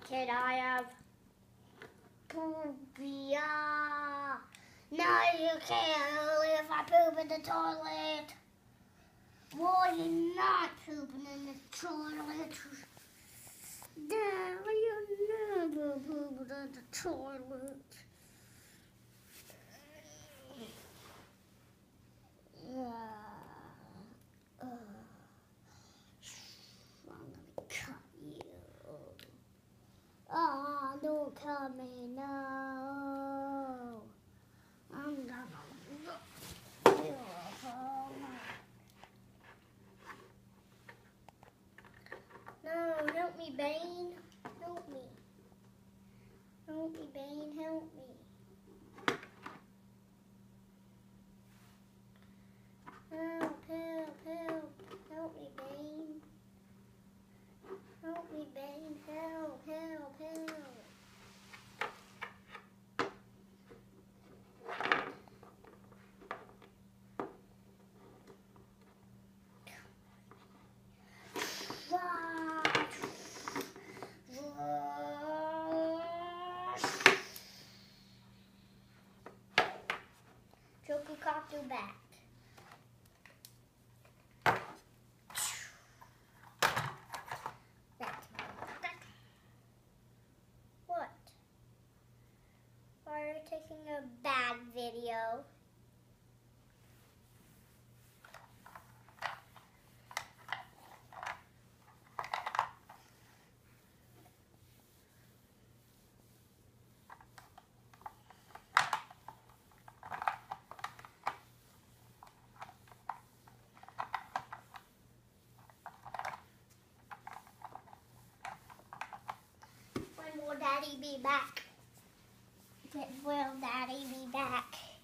Can I have poopia? No, you can't if I poop in the toilet. Why are you not pooping in the toilet? Dad, you never pooping in the toilet. I'm gonna cut you. Oh, don't cut me, no. I'm gonna look beautiful. No, help me, Bane. Help me. Help me, Bane, help me. Help, help, help. Help me, Bane. Help me, Bane. Help, help, help. Chococopter back. What? Why are you taking a bad video? When will Daddy be back? When will Daddy be back?